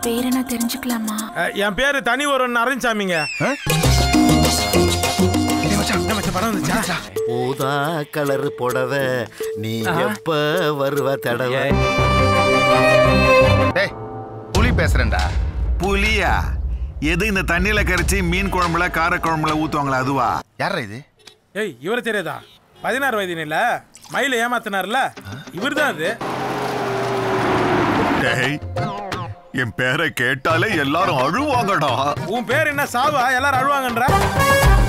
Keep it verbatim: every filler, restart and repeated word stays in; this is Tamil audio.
பேர் என்ன தெரிஞ்சுக்கலாமா? என் பேரு தனி ஒரு அரவிந்த்சாமிங்க. படம் வந்துச்சா? ஊதா கலர் புடவை நீ எப்ப வருவ தடவை. டேய் புலி பேசுறேன்டா. புலியா? எது இந்த தண்ணியில கரைச்சி மீன் குழம்புல கார குழம்புல ஊத்துவாங்களா அதுவா? யாரா இது? ஏய் இவரை தெரியாதா? பதினாறு வயது இல்ல மயில ஏமாத்தினார்ல இவர்தான் அது. டேய் என் பேரை கேட்டாலே எல்லாரும் அழுவாங்கடா. உன் பேர் என்ன சாவா? எல்லாரும் அழுவாங்கன்ற.